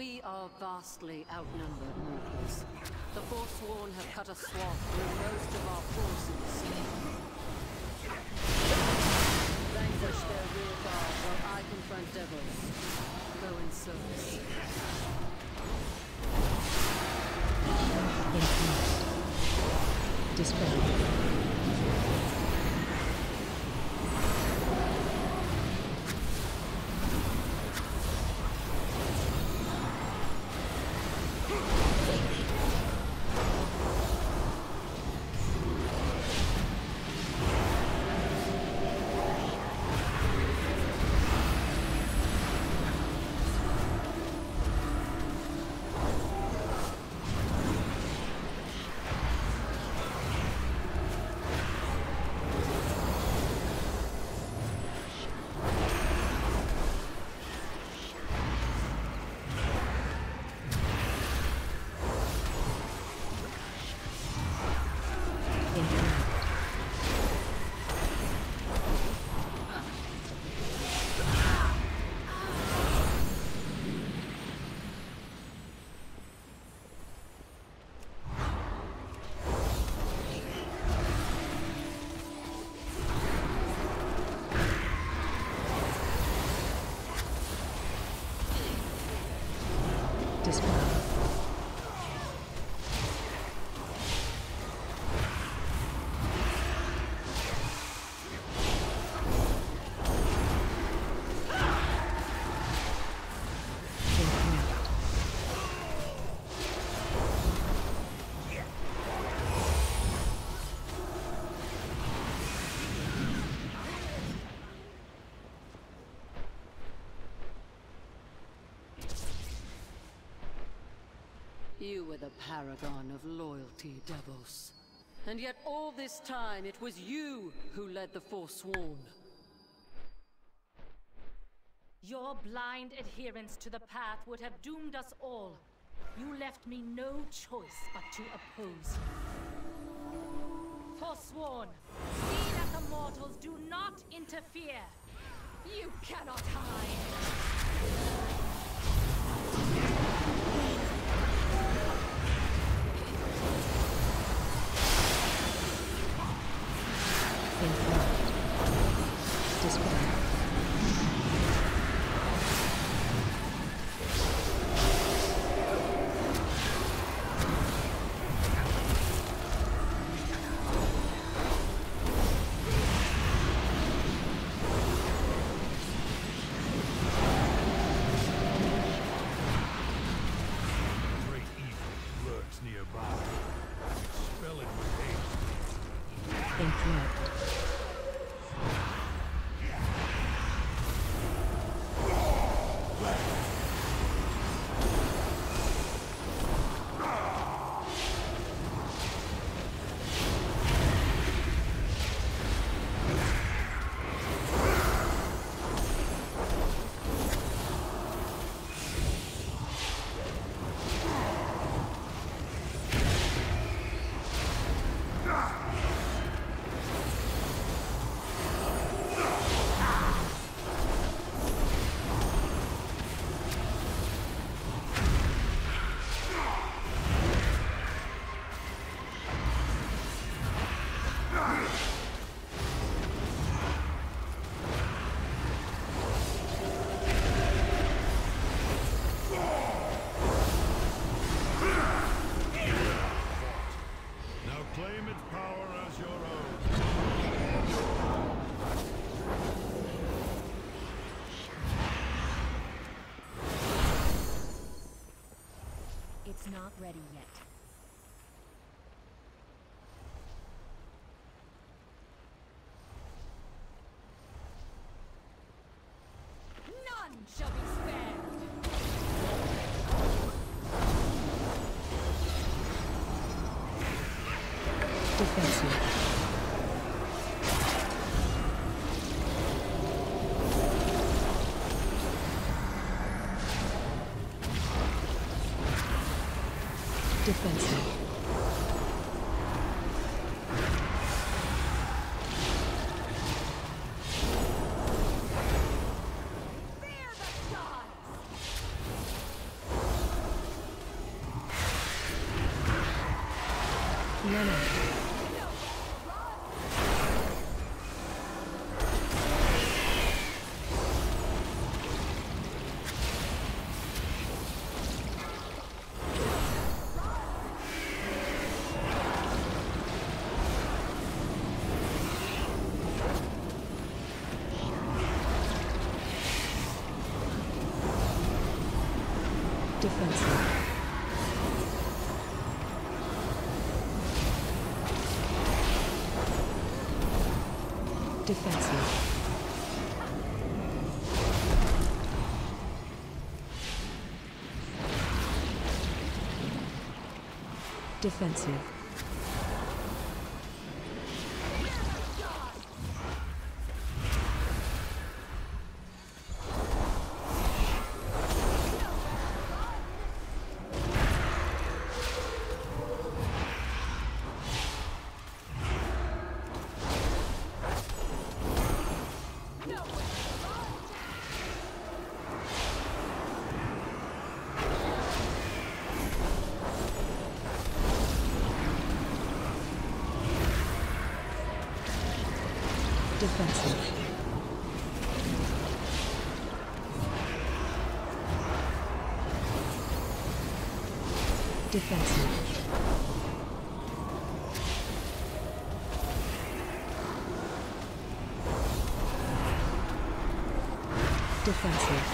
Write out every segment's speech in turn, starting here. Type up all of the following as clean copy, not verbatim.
We are vastly outnumbered mortals. The Forsworn have cut a swath through most of our forces. Vanquish their rear guard while I confront devils. Go in service. Dispel. You were the paragon of loyalty, Devos. And yet all this time it was you who led the Forsworn. Your blind adherence to the path would have doomed us all. You left me no choice but to oppose you. Forsworn, see that the mortals do not interfere. You cannot hide. It's not ready yet. None shall be spared! Defensive. Defensive. Fear the gods! them out. Defensive. Defensive. Defensive. Defensive. Defensive. Defensive.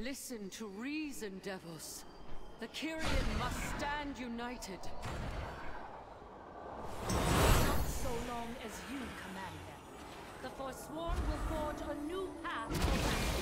Listen to reason, Devos. The Kyrian must stand united. Not so long as you command them. The Forsworn will forge a new path for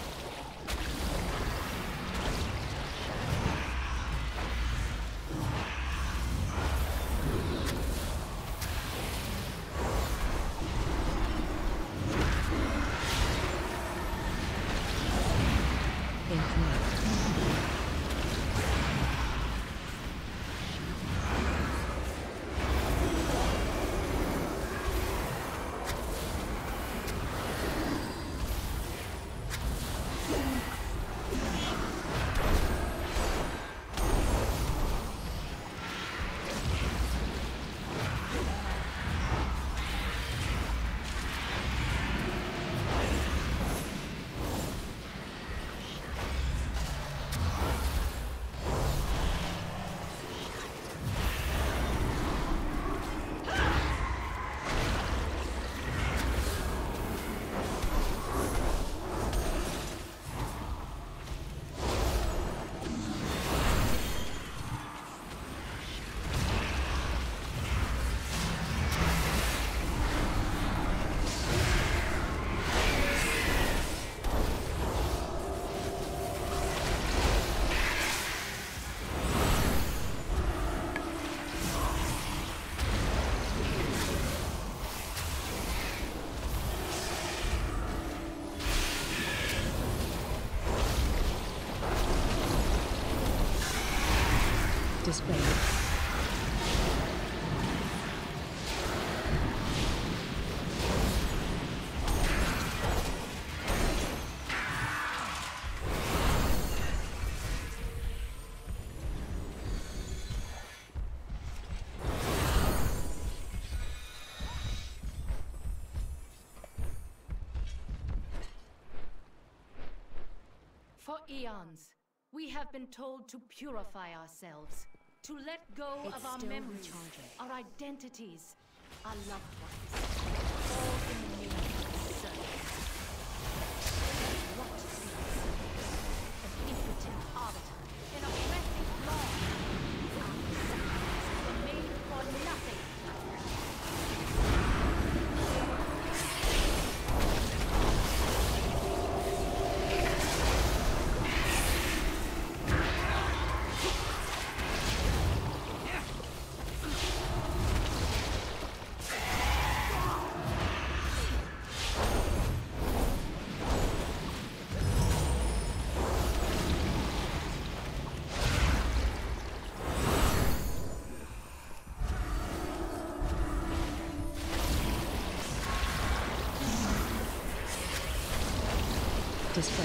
display. For eons, we have been told to purify ourselves, to let go of our memories, our identities, our loved ones, all in the name of service. What is an impotent arbiter in a oppressive law? Our sacrifices were made for nothing. Display.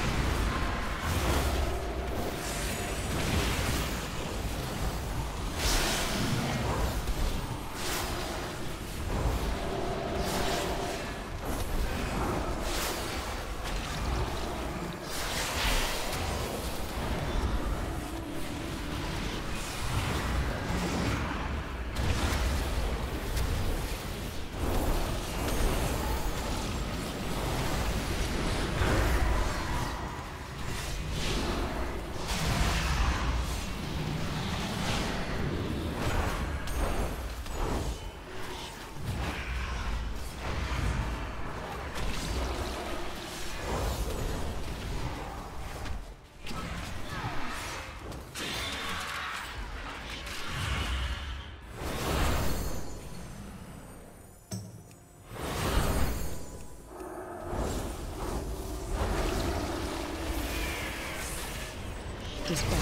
Display.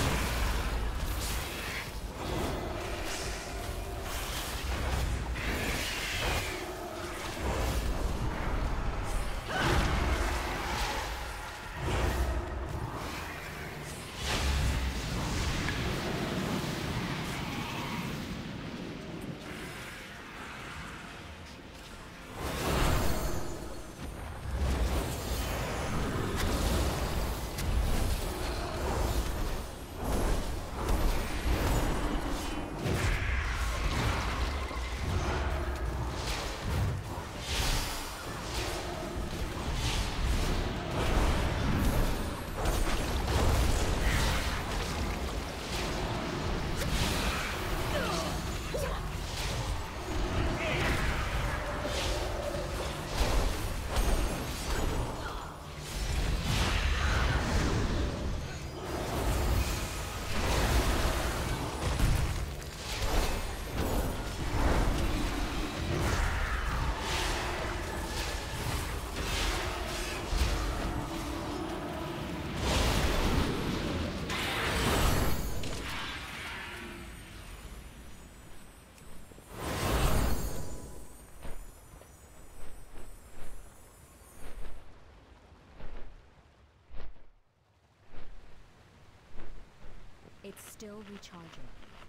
Still recharging.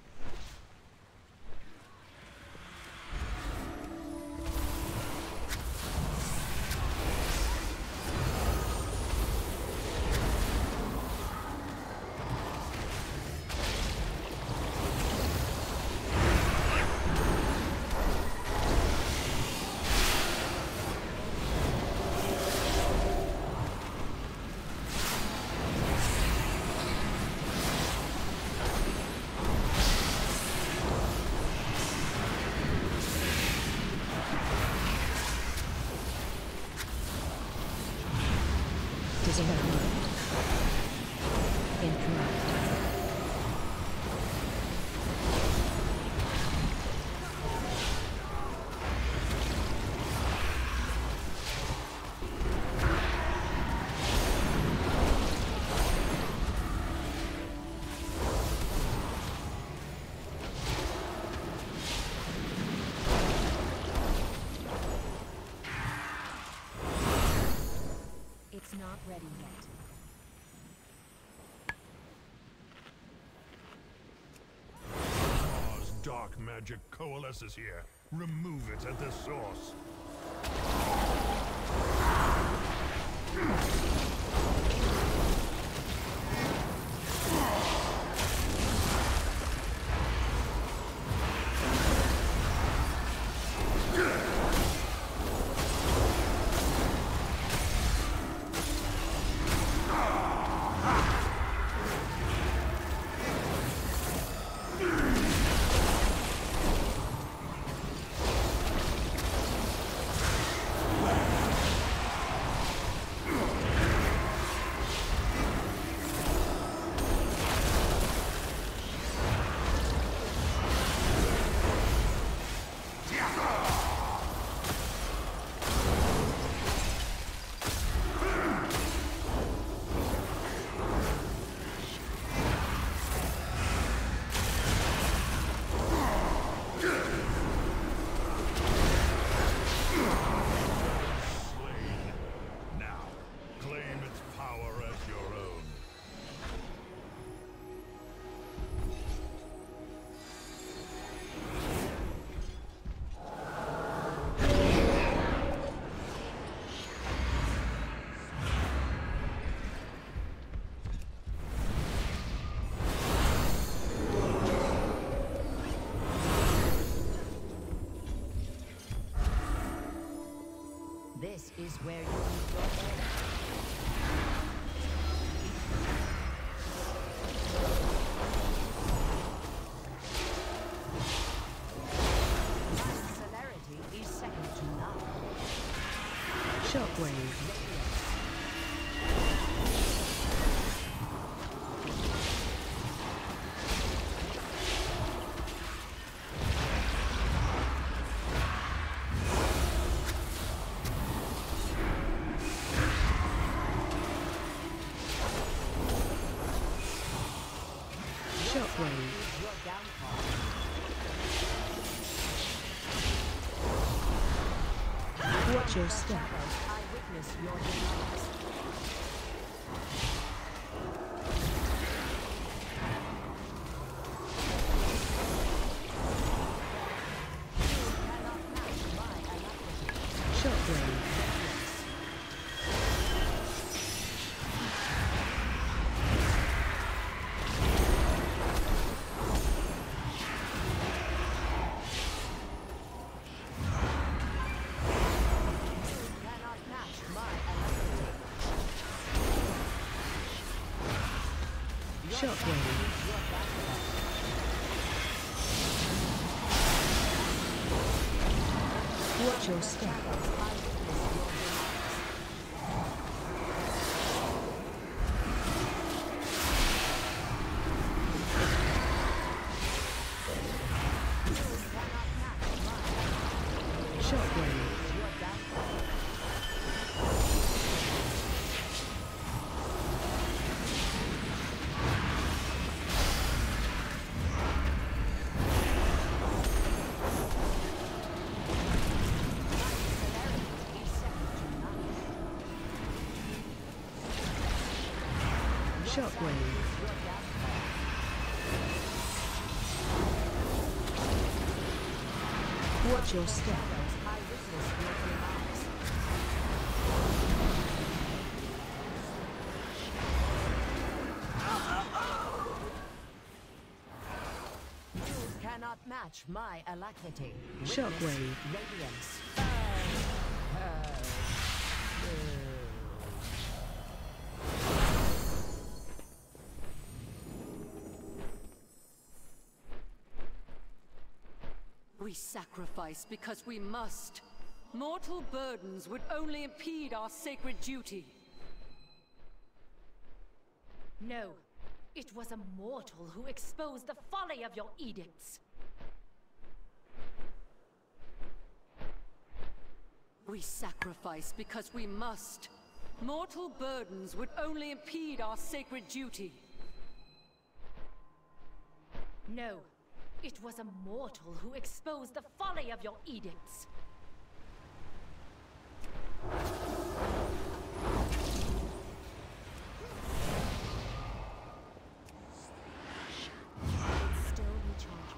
Disconnect. Incorrect. It's not ready yet. Mars' dark magic coalesces here. Remove it at the source. This is where you need your head. My celerity is second to none. Shockwave. Watch your step. I witness your demise. Shockwave. Shockwave. Watch your step. Shockwave. Shockwave. Watch your step. I witness your demise. You cannot match my alacrity. Witness Shockwave. Radiance. We sacrifice because we must. Mortal burdens would only impede our sacred duty. No, it was a mortal who exposed the folly of your edicts. We sacrifice because we must. Mortal burdens would only impede our sacred duty. No, it was a mortal who exposed the folly of your edicts. It's still recharging.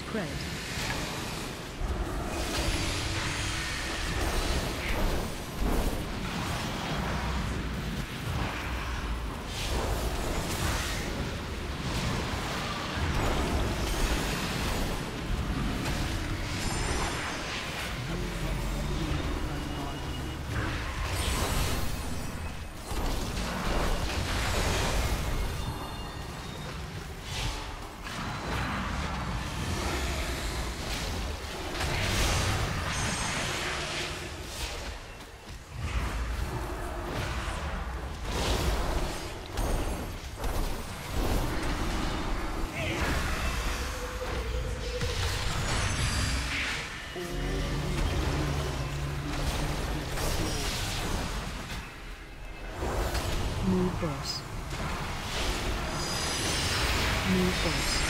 Pred. Move boss. Move boss.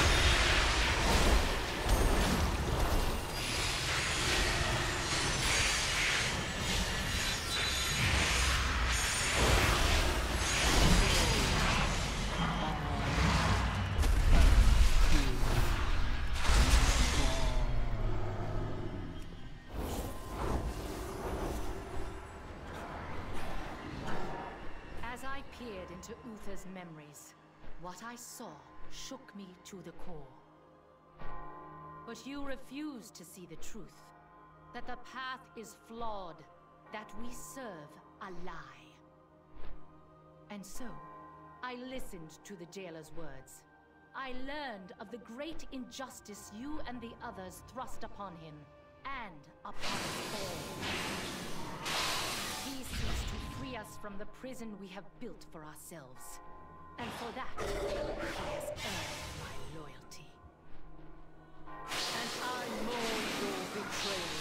As I peered into Uther's memories, what I saw shook me to the core. But you refuse to see the truth. That the path is flawed. That we serve a lie. And so, I listened to the jailer's words. I learned of the great injustice you and the others thrust upon him, and upon us all. He seeks to free us from the prison we have built for ourselves. And for that, he has earned my loyalty. And I mourn your betrayal.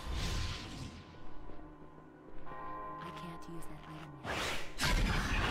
I can't use that item yet.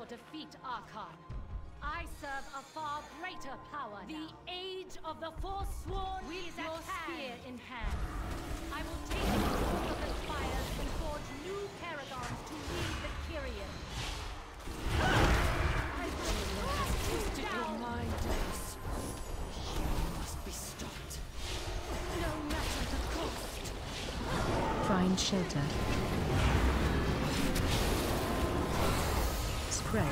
defeat, Archon. I serve a far greater power now. The age of the Forsworn is at hand. Spear in hand. I will take the sword of the spires and forge new paragons to lead the Kyrian. I will thrust you down. Your mind is. You must be stopped. No matter the cost. Find shelter. Spread.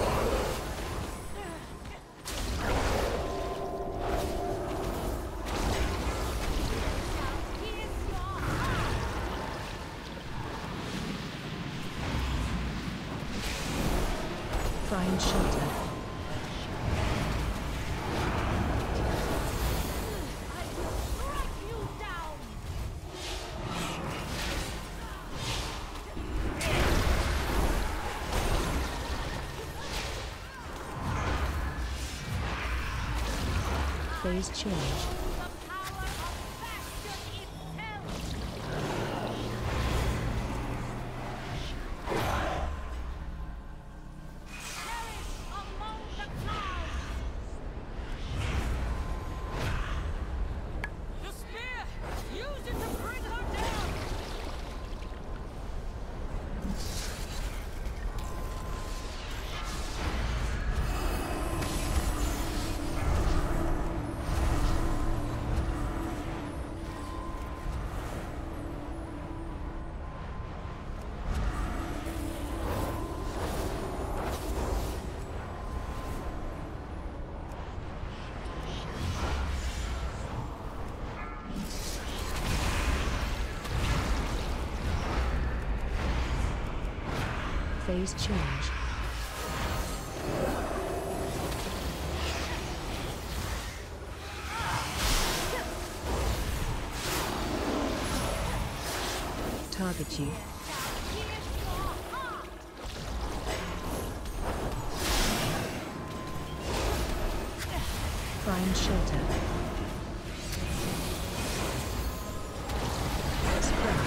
Find shelter. I will strike you down. Phase change. The power of Bastion itself. Perish among the clouds. The spear! Use it to bring her down! Phase change. Target you. Find shelter. Spread.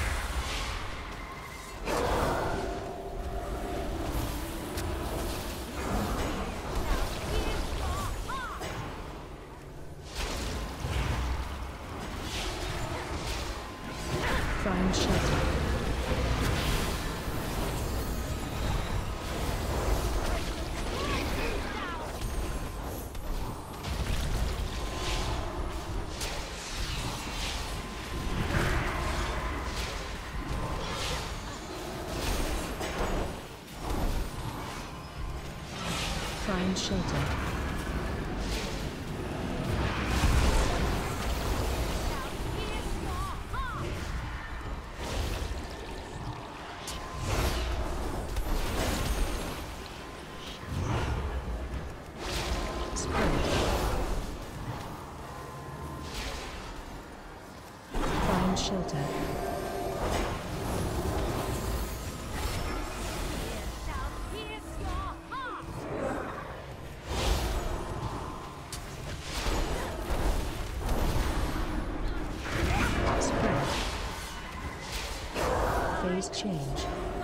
Find shelter. Find shelter. Spread. Find shelter. Spread. Phase change.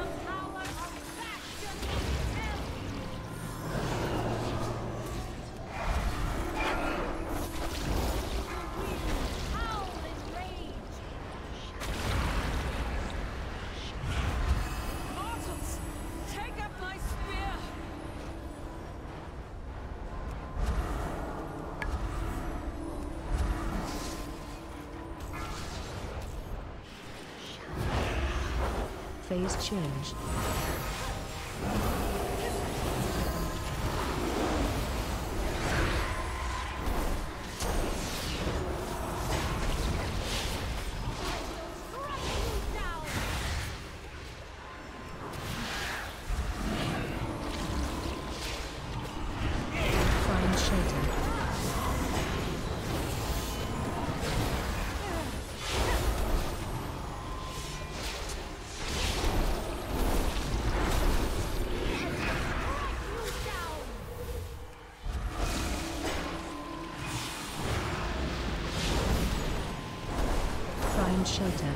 Mortals! Take up my spear! Phase change. Find shelter. Find shelter.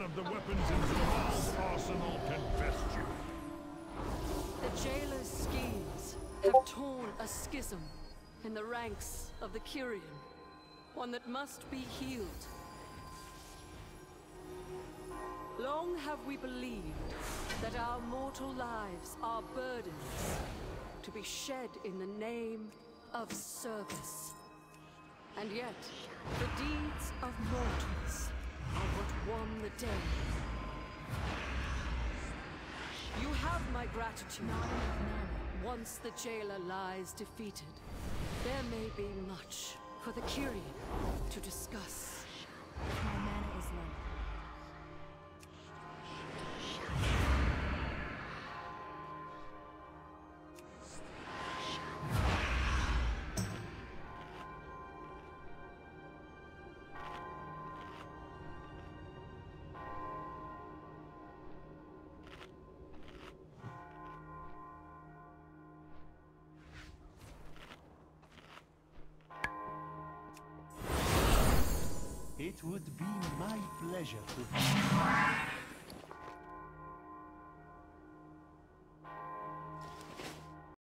of the weapons in Zamal's arsenal can best you. The jailer's schemes have torn a schism in the ranks of the Kyrian, one that must be healed. Long have we believed that our mortal lives are burdens to be shed in the name of service. And yet, the deeds of mortals are what won the day. You have my gratitude. Once the jailer lies defeated, there may be much for the Kyrian to discuss. My mana is low. It would be my pleasure to...